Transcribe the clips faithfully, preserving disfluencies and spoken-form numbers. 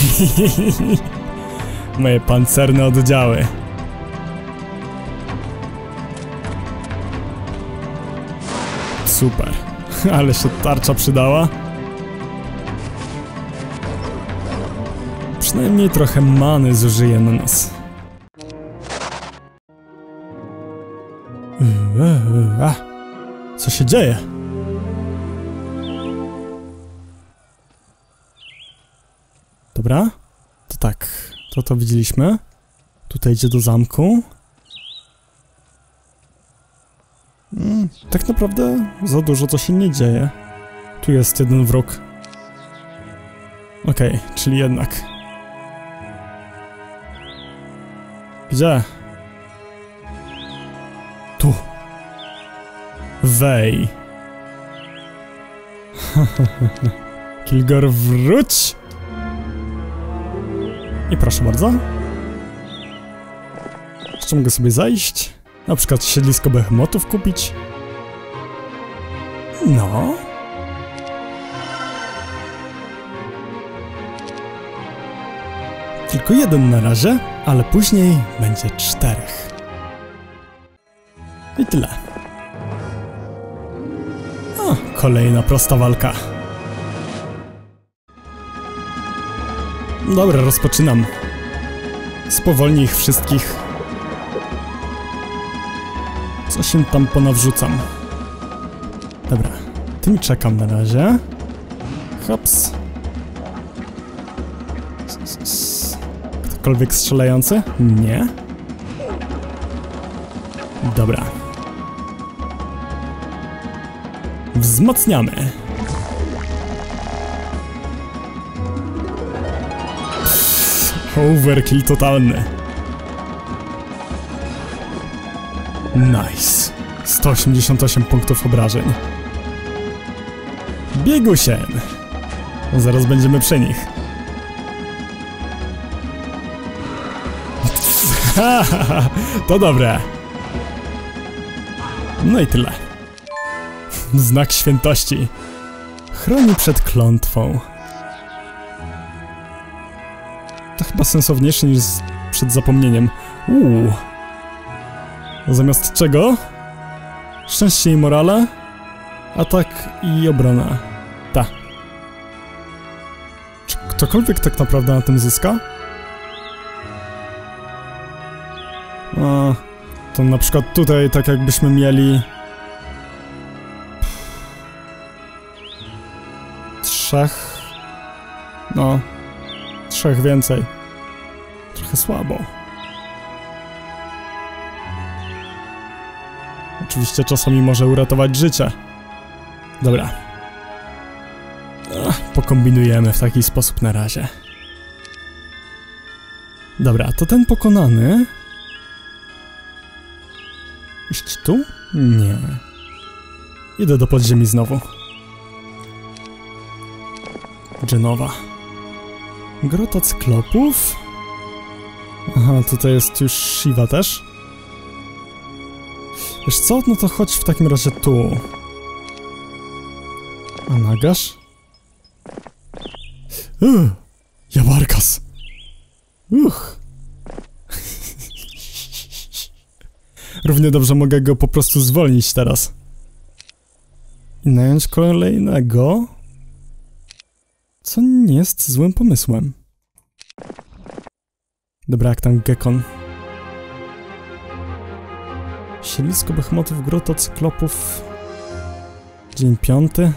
Moje pancerne oddziały. Super. Ale się tarcza przydała. Przynajmniej trochę many zużyje na nas. Co się dzieje? Dobra. To tak. To to widzieliśmy. Tutaj idzie do zamku. Hmm, tak naprawdę za dużo to się nie dzieje. Tu jest jeden wróg. Okej, okay, czyli jednak. Gdzie? Tu. Wej. Kilgore, wróć! I proszę bardzo. Jeszcze mogę sobie zajść. Na przykład siedlisko behemotów kupić. No. Tylko jeden na razie, ale później będzie czterech. I tyle. O, kolejna prosta walka. Dobra, rozpoczynam. Spowolnij ich wszystkich. Coś im tam ponawrzucam. Dobra, tym czekam na razie. Hops. Ktokolwiek strzelający? Nie. Dobra. Wzmacniamy. Overkill totalny. Nice. sto osiemdziesiąt osiem punktów obrażeń. Biegusien. Zaraz będziemy przy nich. To dobre. No i tyle. Znak świętości. Chroni przed klątwą. To chyba sensowniejsze niż przed zapomnieniem. Uuu. Zamiast czego? Szczęście i morale, atak i obrona. Ta. Czy ktokolwiek tak naprawdę na tym zyska? A, to na przykład tutaj tak jakbyśmy mieli... Trzech... No... Trzech więcej. Trochę słabo. Oczywiście czasami może uratować życie. Dobra. Ach, pokombinujemy w taki sposób na razie. Dobra, to ten pokonany... Iść tu? Nie. Idę do podziemi znowu. Genowa. Grota cyklopów? Aha, tutaj jest już Shiva też. Wiesz co? No to chodź w takim razie tu. A Nagash? Uuu, Jabarkas. Uch. Równie dobrze mogę go po prostu zwolnić teraz. I nająć kolejnego? Co nie jest złym pomysłem. Dobra, jak tam Gekon? Siedlisko behemotów, grota cyklopów. Dzień piąty.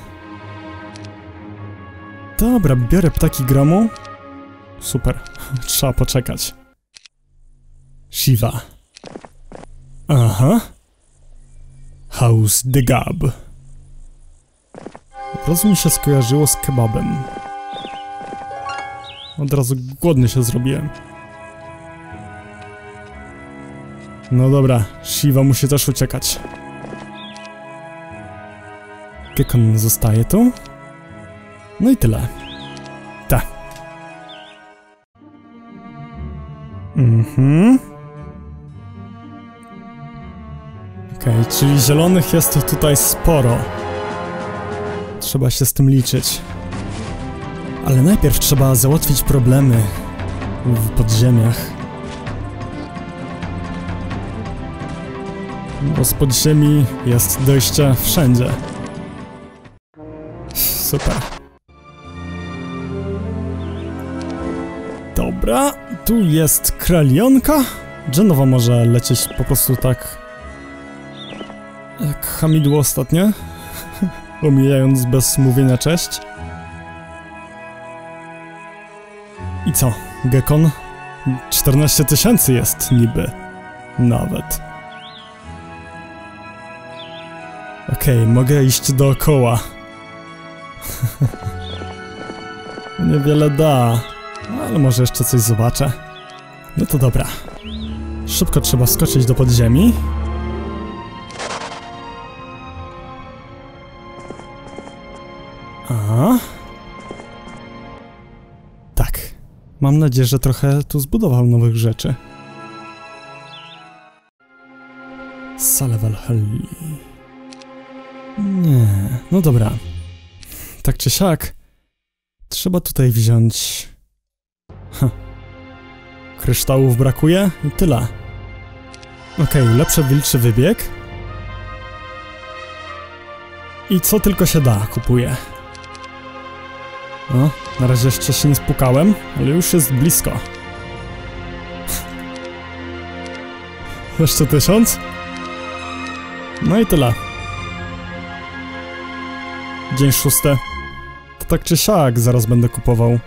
Dobra, biorę ptaki gromu. Super, trzeba poczekać. Shiva. Aha. House de Gab. Od razu mi się skojarzyło z kebabem. Od razu głodny się zrobiłem. No dobra, Shiva musi też uciekać. Gekon zostaje tu. No i tyle. Ta. Mhm. Okej, okay, czyli zielonych jest tutaj sporo. Trzeba się z tym liczyć. Ale najpierw trzeba załatwić problemy w podziemiach. Bo z podziemi jest dojście wszędzie. Super. Dobra, tu jest kralionka. Genowa może lecieć po prostu tak jak hamidło ostatnio, omijając bez mówienia cześć. I co? Gekon? czternaście tysięcy jest niby. Nawet. Okej, okay, mogę iść dookoła. Niewiele da, ale może jeszcze coś zobaczę. No to dobra. Szybko trzeba skoczyć do podziemi. A. Tak. Mam nadzieję, że trochę tu zbudował nowych rzeczy. Sala Valhalli. Nie, no dobra. Tak czy siak, trzeba tutaj wziąć... Ha. Kryształów brakuje i tyle. Okej, okay, lepszy wilczy wybieg. I co tylko się da, kupuję. No, na razie jeszcze się nie spukałem, ale już jest blisko. Jeszcze tysiąc? No i tyle. Dzień szósty. To tak czy siak zaraz będę kupował.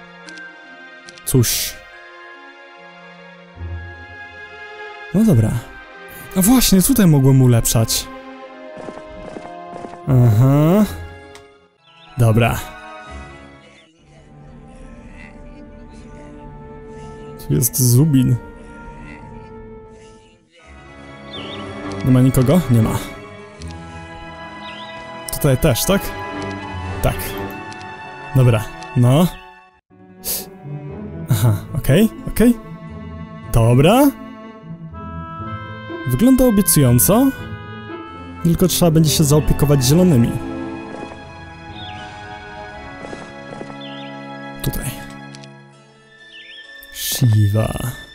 Cóż. No dobra. A właśnie, tutaj mogłem ulepszać. Aha. Dobra. Tu jest Zubin. Nie ma nikogo? Nie ma. Tutaj też, tak? Tak. Dobra, no. Aha, okej, okay, okej. Okay. Dobra. Wygląda obiecująco. Tylko trzeba będzie się zaopiekować zielonymi. Tutaj. Shiva.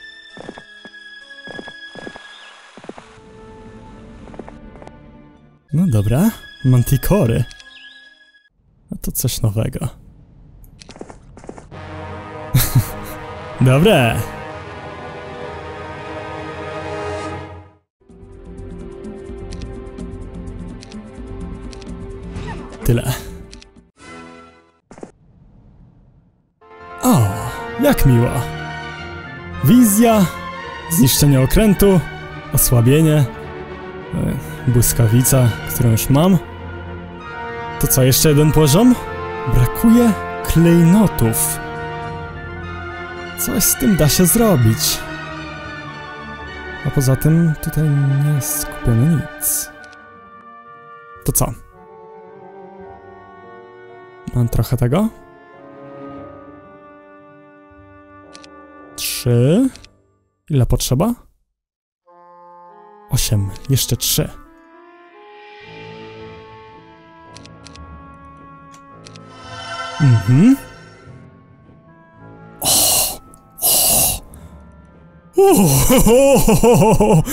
No dobra. Manticory. A to coś nowego. Dobre. Tyle. O, jak miło. Wizja, zniszczenie okrętu, osłabienie, błyskawica, którą już mam. To co, jeszcze jeden poziom? Brakuje klejnotów. Coś z tym da się zrobić. A poza tym tutaj nie jest skupione nic. To co? Mam trochę tego. Trzy. Ile potrzeba? Osiem. Jeszcze trzy. Mhm. O! O! O!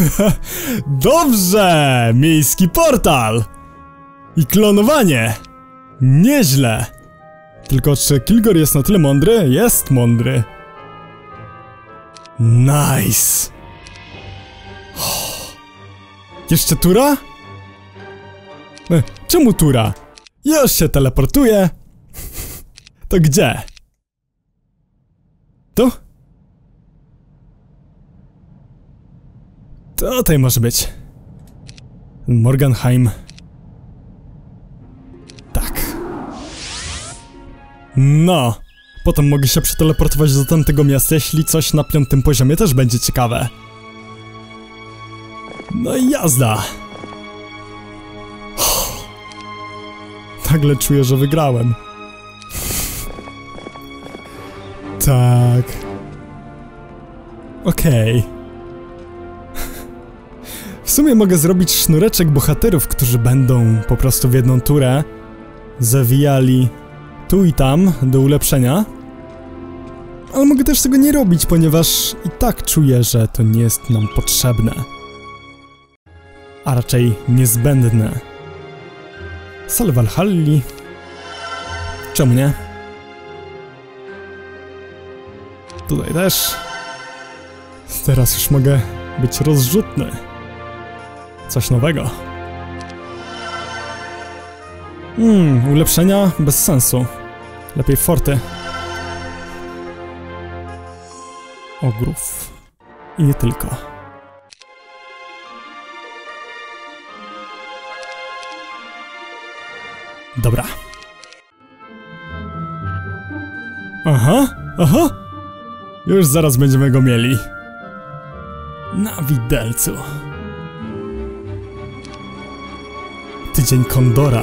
Dobrze! Miejski portal! I klonowanie! Nieźle! Tylko czy Kilgore jest na tyle mądry? Jest mądry. Nice! Jeszcze tura? E, czemu tura? Już się teleportuje. To gdzie? Tu? Tutaj może być. Morganheim. Tak. No. Potem mogę się przeteleportować do tamtego miasta, jeśli coś na piątym poziomie też będzie ciekawe. No i jazda. Nagle czuję, że wygrałem. Tak. Okej. Okay. W sumie mogę zrobić sznureczek bohaterów, którzy będą po prostu w jedną turę zawijali tu i tam do ulepszenia. Ale mogę też tego nie robić, ponieważ i tak czuję, że to nie jest nam potrzebne. A raczej niezbędne. Sal Valhalli. Czemu nie? Tutaj też. Teraz już mogę być rozrzutny. Coś nowego. Hmm, ulepszenia bez sensu. Lepiej forty. Ogrów. I nie tylko. Dobra. Aha, aha. Już zaraz będziemy go mieli. Na widelcu. Tydzień Kondora.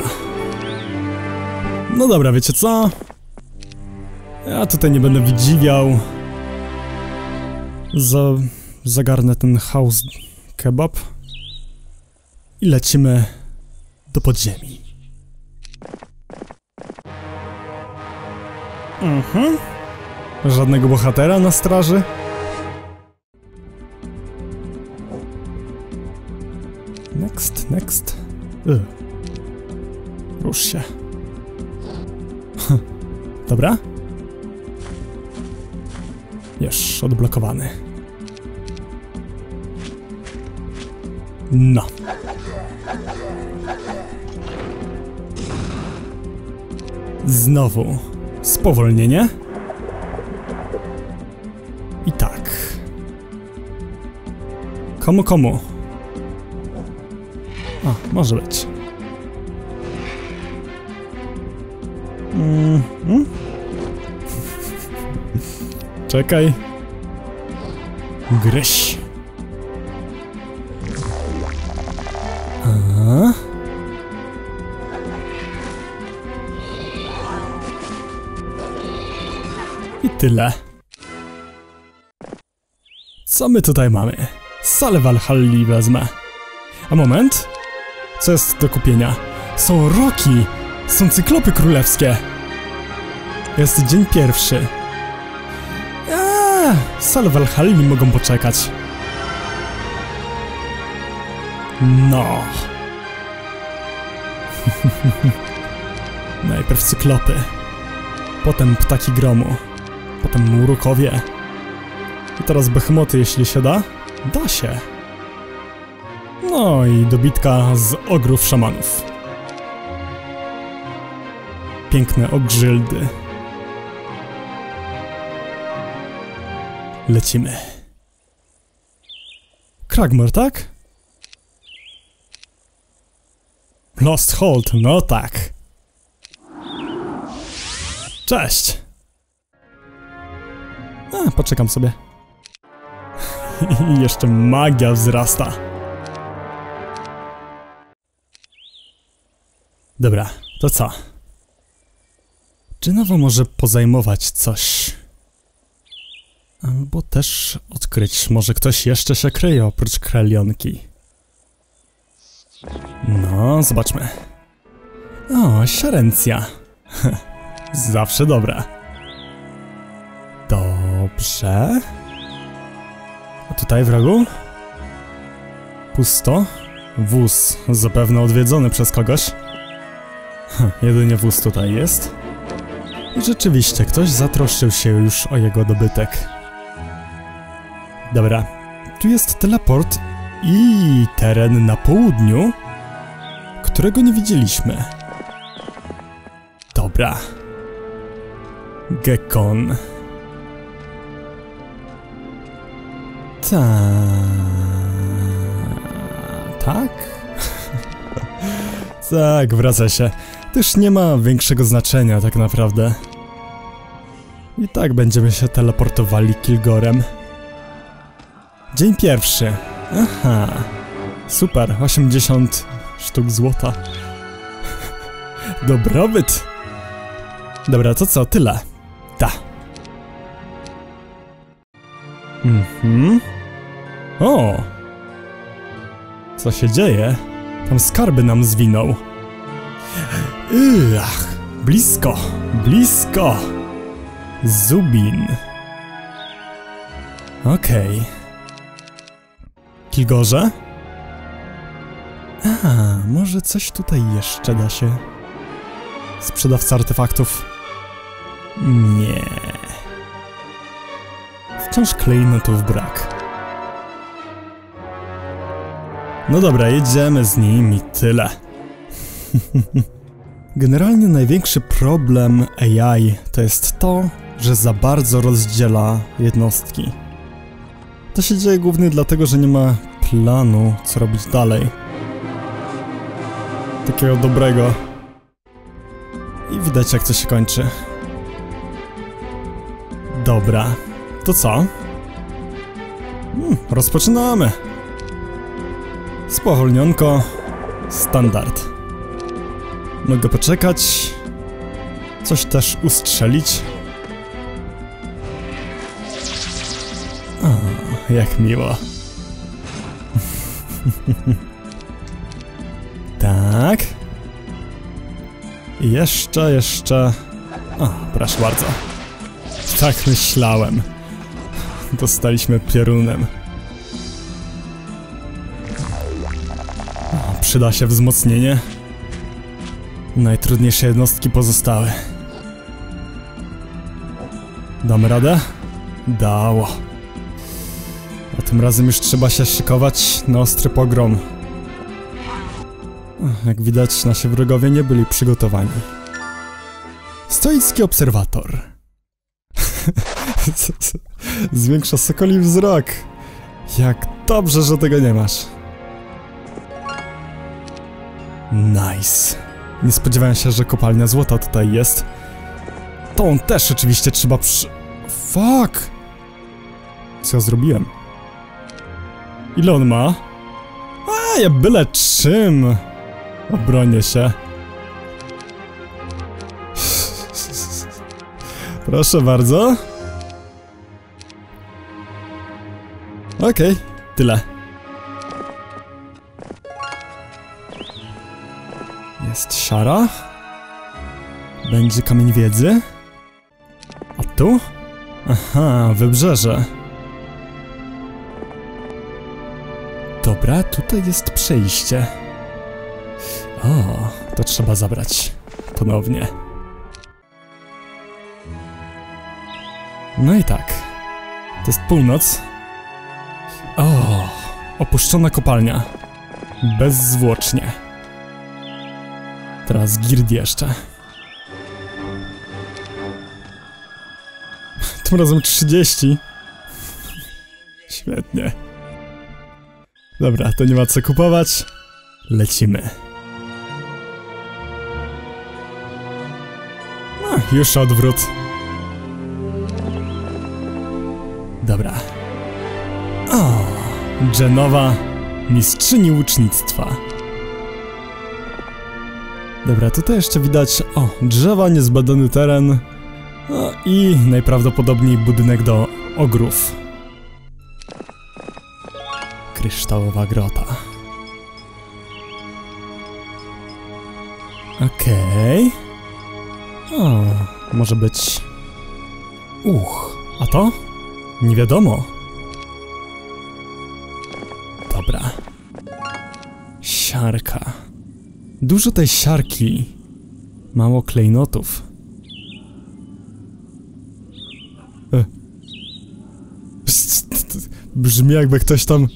No dobra, wiecie co? Ja tutaj nie będę wydziwiał. Za... Zagarnę ten house kebab. I lecimy do podziemi. Mhm. Żadnego bohatera na straży? Next, next. Ugh. Rusz się. Hm. Dobra. Już odblokowany. No. Znowu spowolnienie. I tak. Komu, komu? A, może być. Mm -hmm. Czekaj. Gryź. A? I tyle. Co my tutaj mamy? Salę Valhalli wezmę. A moment. Co jest do kupienia? Są roki! Są cyklopy królewskie! Jest dzień pierwszy. Eee, Salę Valhalli mogą poczekać. No. Najpierw cyklopy. Potem ptaki gromu. Potem mrukowie. I teraz behmoty, jeśli się da. Da się. No i dobitka z ogrów szamanów. Piękne ogrzyldy. Lecimy. Cragmore, tak? Lost Hold, no tak. Cześć. A, poczekam sobie. I jeszcze magia wzrasta. Dobra, to co? Czy nowo może pozajmować coś? Albo też odkryć, może ktoś jeszcze się kryje oprócz kralionki. No, zobaczmy. O, Sharencja. Zawsze dobra. Dobrze. A tutaj w rogu? Pusto. Wóz zapewne odwiedzony przez kogoś. Hm, jedynie wóz tutaj jest. I rzeczywiście ktoś zatroszczył się już o jego dobytek. Dobra. Tu jest teleport i teren na południu, którego nie widzieliśmy. Dobra. Gekon. Ta. Tak? Tak, wraca się. Też nie ma większego znaczenia tak naprawdę. I tak będziemy się teleportowali Kilgorem. Dzień pierwszy. Aha. Super, osiemdziesiąt sztuk złota. Dobrobyt. Dobra, to co? Tyle. Ta. Mhm. O! Co się dzieje? Tam skarby nam zwinął. Ach, Blisko, blisko. Zubin. Okej. Okay. Kilgorze? A, może coś tutaj jeszcze da się. Sprzedawca artefaktów. Nie. Wciąż klejnotów brak. No dobra, jedziemy z nim i tyle. Generalnie największy problem A I to jest to, że za bardzo rozdziela jednostki. To się dzieje głównie dlatego, że nie ma planu, co robić dalej. Takiego dobrego. I widać, jak to się kończy. Dobra, to co? Hmm, rozpoczynamy. Spowolnionko. Standard. Mogę poczekać. Coś też ustrzelić. O, jak miło. Tak. I jeszcze, jeszcze... O, proszę bardzo. Tak myślałem. Dostaliśmy piorunem. O, przyda się wzmocnienie. Najtrudniejsze jednostki pozostały. Damy radę? Dało. A tym razem już trzeba się szykować na ostry pogrom. Jak widać, nasi wrogowie nie byli przygotowani. Stoicki obserwator. Zwiększa sokoli wzrok. Jak dobrze, że tego nie masz. Nice. Nie spodziewałem się, że kopalnia złota tutaj jest. Tą też oczywiście trzeba przy... Fuck! Co ja zrobiłem? Ile on ma? A, ja byle czym! Obronię się. Proszę bardzo. Okej, okay, tyle. Jest siara. Będzie kamień wiedzy. A tu? Aha, wybrzeże. Dobra, tutaj jest przejście. O, to trzeba zabrać. Ponownie. No i tak. To jest północ. O, opuszczona kopalnia. Bezzwłocznie. Teraz Gird jeszcze. Tym razem trzydzieści. Świetnie. Dobra, to nie ma co kupować. Lecimy. No, już odwrót. Dobra. O, Genowa, mistrzyni łucznictwa. Dobra, tutaj jeszcze widać, o, drzewa, niezbadany teren. No i najprawdopodobniej budynek do ogrów. Kryształowa grota. Okej. Okay. O, może być... Uch, a to? Nie wiadomo. Dobra. Siarka. Dużo tej siarki. Mało klejnotów. E. Brzmi, jakby ktoś tam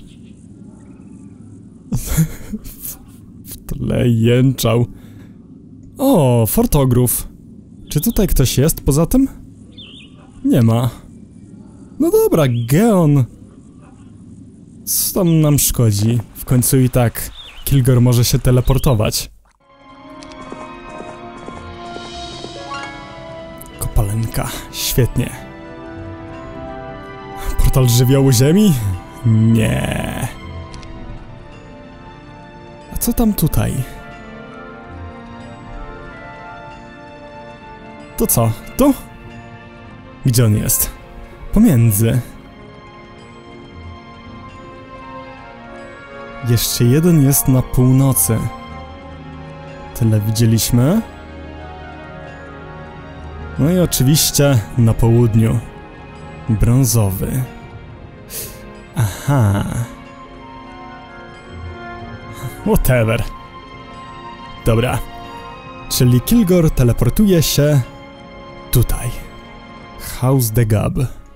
w tle jęczał. O, Fort Ogrów. Czy tutaj ktoś jest poza tym? Nie ma. No dobra, Geon. Co tam nam szkodzi? W końcu i tak Kilgore może się teleportować. Kopalenka. Świetnie. Portal żywiołu ziemi? Nie. A co tam tutaj? To co? Tu? Gdzie on jest? Pomiędzy. Jeszcze jeden jest na północy. Tyle widzieliśmy. No i oczywiście na południu. Brązowy. Aha. Whatever. Dobra. Czyli Kilgore teleportuje się tutaj. House de Gab.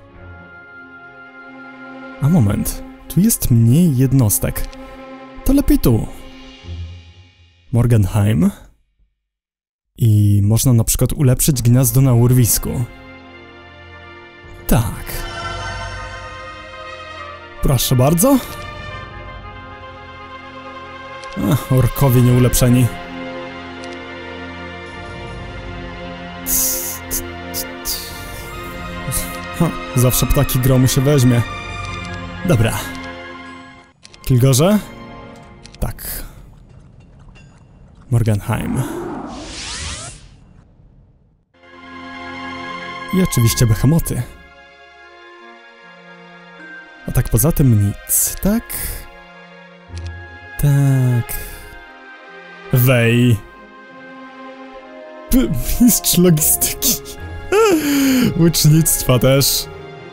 A moment. Tu jest mniej jednostek. To lepiej tu. Morgenheim. I można na przykład ulepszyć gniazdo na urwisku. Tak. Proszę bardzo. Ach, orkowie nieulepszeni. Ha, zawsze ptaki gromu się weźmie. Dobra. Kilgorze? Tak. Morgenheim. I oczywiście behemoty. A tak poza tym nic, tak? Tak... Wej... P mistrz logistyki. Łucznictwa też.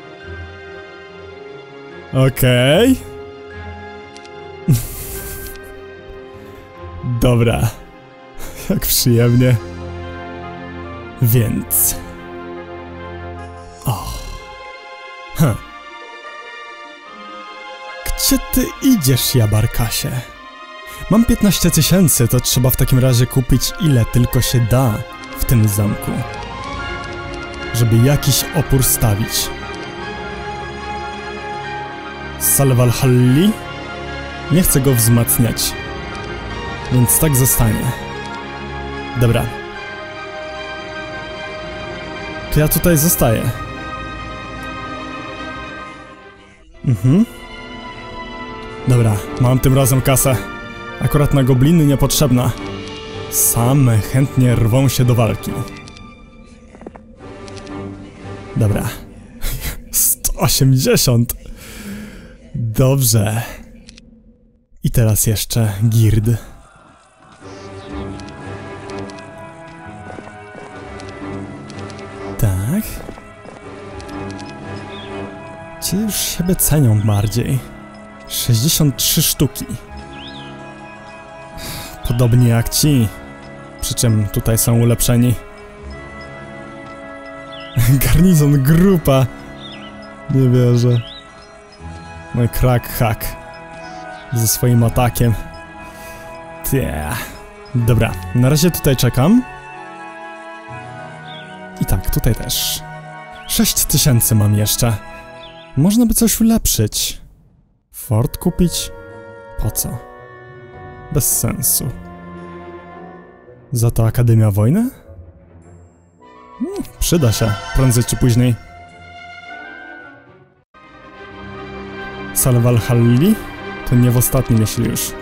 Okej. Okay. Dobra. Jak przyjemnie. Więc... O. Hm. Gdzie ty idziesz, Jabarkasie? Mam piętnaście tysięcy, to trzeba w takim razie kupić ile tylko się da w tym zamku, żeby jakiś opór stawić. Salvalhalli? Nie chcę go wzmacniać, więc tak zostanie. Dobra. To ja tutaj zostaję. Mhm. Dobra, mam tym razem kasę. Akurat na gobliny niepotrzebna. Same chętnie rwą się do walki. Dobra. sto osiemdziesiąt. Dobrze. I teraz jeszcze Gird. Tak. Ci już siebie cenią bardziej. sześćdziesiąt trzy sztuki. Podobnie jak ci. Przy czym tutaj są ulepszeni. Garnizon grupa. Nie wierzę. No i Krak Hak. Ze swoim atakiem. Tie. Dobra, na razie tutaj czekam. I tak, tutaj też. sześć tysięcy mam jeszcze. Można by coś ulepszyć. Fort kupić? Po co? Bez sensu. Za to Akademia Wojny? Hmm, przyda się, prędzej czy później. Salvalhalli? To nie w ostatnim, jeśli już.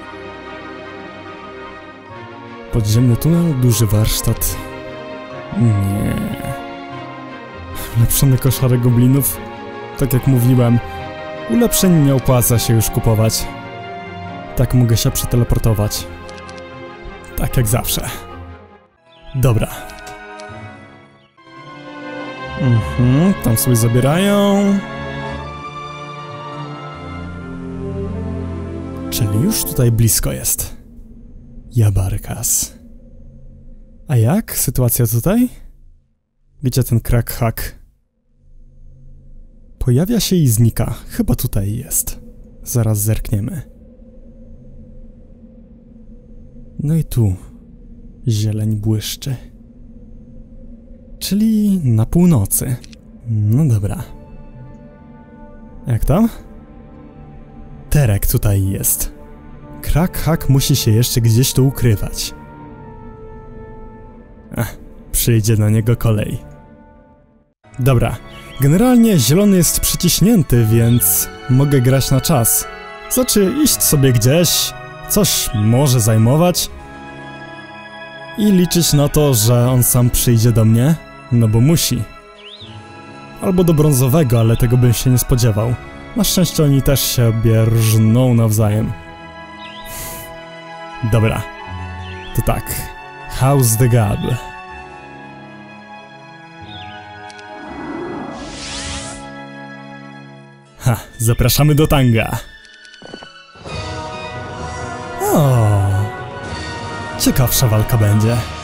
Podziemny tunel, duży warsztat. Nie. Ulepszony koszary goblinów? Tak jak mówiłem, ulepszeń nie opłaca się już kupować. Tak mogę się przeteleportować. Tak jak zawsze. Dobra. Mhm, tam sobie zabierają. Czyli już tutaj blisko jest. Jabarkas. A jak? Sytuacja tutaj? Gdzie ten Krak Hak? Pojawia się i znika. Chyba tutaj jest. Zaraz zerkniemy. No i tu zieleń błyszczy. Czyli na północy. No dobra. Jak tam? Terek tutaj jest. Krak Hak musi się jeszcze gdzieś tu ukrywać. Ach, przyjdzie na niego kolej. Dobra. Generalnie zielony jest przyciśnięty, więc mogę grać na czas. Znaczy iść sobie gdzieś, coś może zajmować i liczyć na to, że on sam przyjdzie do mnie, no bo musi. Albo do brązowego, ale tego bym się nie spodziewał. Na szczęście oni też siebie rżną nawzajem. Dobra, to tak. House de Gab. Ha, zapraszamy do tanga. O, ciekawsza walka będzie.